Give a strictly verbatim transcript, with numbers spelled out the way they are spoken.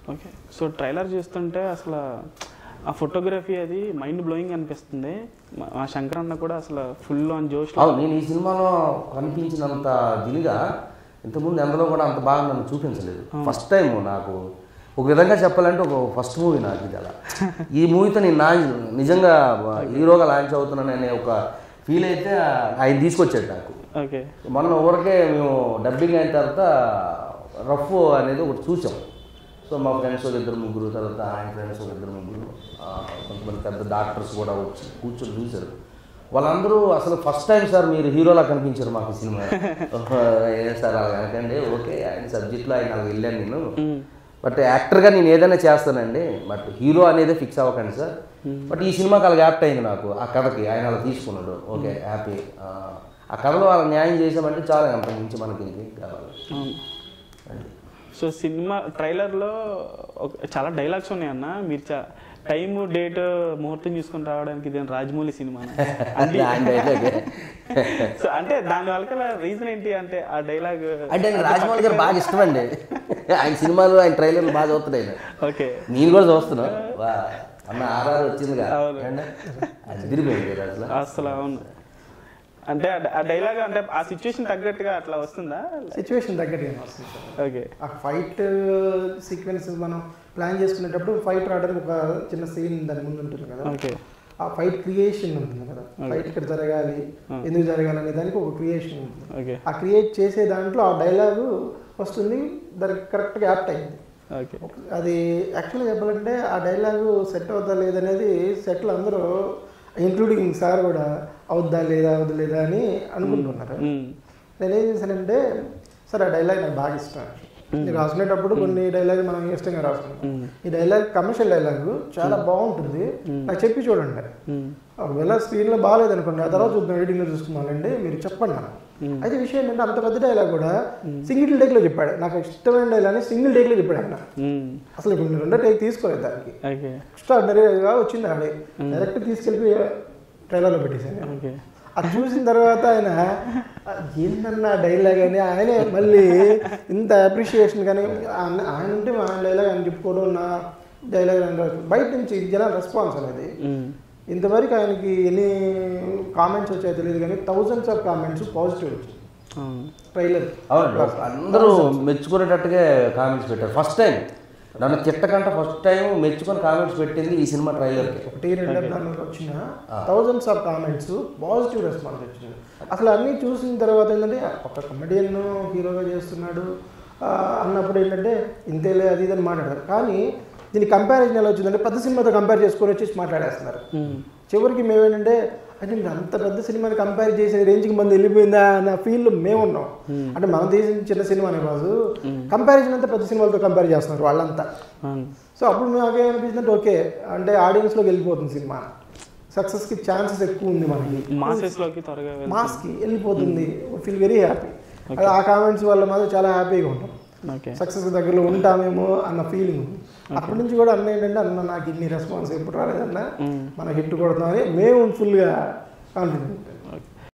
Okay. So trailer చూస్తుంటే అసలు ఆ ఫోటోగ్రఫీ అది మైండ్ బ్లోయింగ్ అనిపిస్తుంది. మా శంకర్ అన్న కూడా అసలు ఫుల్ ఆన్ జోష్. నేను ఈ సినిమాలో కనిపించినంత దినిగా ఇంతకుముందు ఎందులో కూడా అంత బాగా నన్ను చూపించలేదు. ఫస్ట్ టైం నాకు ఒక విధంగా చెప్పాలంటే ఒక ఫస్ట్ మూవీ నాకు ఇది. అలా ఈ మూవీతో నేను నా నిజంగా హీరోగా లాంచ్ అవుతున్నాననే ఒక ఫీల్ అయితే ఆయన తీసుకొచ్చాడు నాకు. ఓకే. మొన్న ఊరికే మేము డబ్బింగ్ అయిన తర్వాత రఫ్ అనేది ఒకటి చూసాం. సో మా ఫ్రెండ్స్ ఒక ఇద్దరు ముగ్గురు, తర్వాత ఆయన ఫ్రెండ్స్ ఒక ఇద్దరు ముగ్గురు, కొంతమంది పెద్ద డాక్టర్స్ కూడా వచ్చి కూర్చొని చూశారు. వాళ్ళందరూ అసలు ఫస్ట్ టైం సార్ మీరు హీరోలా కనిపించారు మాకు ఈ సినిమా. ఏ సార్ అలా కనుకండి, ఓకే ఆయన సబ్జెక్ట్లో ఆయన అలా వెళ్ళాను నేను, బట్ యాక్టర్గా నేను ఏదైనా చేస్తానండి, బట్ హీరో అనేది ఫిక్స్ అవ్వకండి సార్. బట్ ఈ సినిమాకి అలా యాప్ట్ అయింది నాకు, ఆ కథకి ఆయన అలా తీసుకున్నాడు. Okay happy. ఆ కథలో వాళ్ళ న్యాయం చేసామంటే చాలా అంత మించి మనకి కావాలి. సో సినిమా ట్రైలర్లో చాలా డైలాగ్స్ ఉన్నాయన్న. మీరు చా టైము డేట్ ముహూర్తం చూసుకొని రావడానికి ఇది రాజమౌళి సినిమా సో అంటే దాని వల్ల రీజన్ ఏంటి అంటే ఆ డైలాగ్ అంటే రాజమౌళి గారు బాగా ఇష్టం అండి. ఆయన సినిమాలు ఆయన ట్రైలర్లు బాగా చూస్తున్నాయి. ఓకే. నేను కూడా చూస్తున్నా. అన్న ఆర్ఆర్ వచ్చిందిగా తిరిగిపోయింది అసలు అసలు. అవును. అంటే ఆ డైలాగ్ అంటే ఆ సిచ్యువేషన్ తగ్గట్టుగా అట్లా వస్తుందా? సిచ్యువేషన్ తగ్గట్టుగా వస్తుంది. ఓకే. ఆ ఫైట్ సీక్వెన్స్ మనం ప్లాన్ చేసుకునేటప్పుడు ఫైట్ రావడానికి ఒక చిన్న సీన్ దాని ముందు ఉంటుంది కదా. ఓకే. ఆ ఫైట్ క్రియేషన్ ఉంటుంది కదా, ఫైట్ ఇక్కడ జరగాలి, ఎందుకు జరగాలి అనే దానికి ఒక క్రియేషన్ ఉంటుంది. ఓకే. ఆ క్రియేట్ చేసే దాంట్లో ఆ డైలాగు వస్తుంది, దానికి కరెక్ట్గా యాప్ట్ అయింది. ఓకే. అది యాక్చువల్గా చెప్పాలంటే ఆ డైలాగు సెట్ అవుతా లేదనేది సెట్లు అందరూ ఇంక్లూడింగ్ సార్ కూడా అవుద్దా లేదా అవుద్దా లేదా అని అనుకుంటున్నారు. నేనేం చేశానంటే సార్ ఆ డైలాగ్ నాకు బాగా ఇష్టం. నేను రాసుకునేటప్పుడు కొన్ని డైలాగ్ మనం ఇష్టంగా రాసుకున్నాం. ఈ డైలాగ్ కమర్షియల్ డైలాగు చాలా బాగుంటుంది, నాకు చెప్పి చూడండి. ఒకవేళ స్క్రీన్లో బాగాలేదనుకోండి, ఆ తర్వాత చూద్దాం ఎడిటింగ్లో చూసుకున్నానండి, మీరు చెప్పండి నాకు. అయితే విషయం ఏంటంటే అంత పెద్ద డైలాగ్ కూడా సింగిల్ టేక్లో చెప్పాడు. నాకు ఇష్టమైన డైలాగ్ సింగిల్ టేక్లో చెప్పాడు ఆయన. అసలు ఇప్పుడు రెండో టేక్ తీసుకోలేదు దానికి, ఎక్స్ట్రాడినరీగా వచ్చింది. ఆడే డైరెక్ట్ తీసుకెళ్ళి ట్రైలర్లో పెట్టేశాను. అది చూసిన తర్వాత ఆయన ఏంటన్నా డైలాగ్ అని ఆయనే మళ్ళీ ఇంత అప్రిషియేషన్ కానీ ఆయన ఉంటే మా డైలాగ్ అని చెప్పుకోవడం, నా డైలాగ్ బయట నుంచి జనాల రెస్పాన్స్ అనేది. ఇంతవరకు ఆయనకి ఎన్ని కామెంట్స్ వచ్చాయో తెలియదు కానీ థౌజండ్స్ ఆఫ్ కామెంట్స్ పాజిటివ్ వచ్చాయి ట్రైలర్. అందరూ మెచ్చుకునేటట్టుగా కామెంట్స్ పెట్టారు. ఫస్ట్ టైం నన్ను తిట్టకంటే ఫస్ట్ టైం మెచ్చుకొని కామెంట్స్ పెట్టింది ఈ సినిమా ట్రైలర్కి. ఒకటి రెండు దానికి వచ్చిన thousands of comments positive response వచ్చింది. అసలు అన్నీ చూసిన తర్వాత ఏంటంటే ఒక కమెడియన్ హీరోగా చేస్తున్నాడు అన్నప్పుడు ఏంటంటే ఇంతేలే అది ఇది అని మాట్లాడతారు. కానీ దీని కంపారిజన్ ఎలా వచ్చిందంటే పెద్ద సినిమాతో కంపేర్ చేసుకొని వచ్చేసి మాట్లాడేస్తున్నారు. చివరికి మేమేంటంటే అంటే మీరు అంత పెద్ద సినిమాని కంపేర్ చేసే రేంజ్కి మంది వెళ్ళిపోయిందా అన్న ఫీల్ మేమున్నాం. అంటే మనం తీసిన చిన్న సినిమానే కాదు, కంపారిజన్ అంతా పెద్ద సినిమాలతో కంపేర్ చేస్తున్నారు వాళ్ళంతా. సో అప్పుడు మేము ఏమనిపించిందంటే ఓకే అంటే ఆడియన్స్లోకి వెళ్ళిపోతుంది సినిమా, సక్సెస్కి ఛాన్సెస్ ఎక్కువ ఉంది, మనకి మాసెస్లోకి త్వరగా మాస్కి వెళ్ళిపోతుంది. Feel very happy. అది ఆ కామెంట్స్ వల్ల మాత్రం చాలా హ్యాపీగా ఉంటాం, సక్సెస్ దగ్గరలో ఉంటామేమో అన్న ఫీలింగ్ ఉంది. అప్పటి నుంచి కూడా అన్న ఏంటంటే అన్న నాకు ఇన్ని రెస్పాన్స్ ఎప్పుడు రాలేదన్నా, మన హిట్ కొడతామని మేము ఫుల్గా కాన్ఫిడెంట్.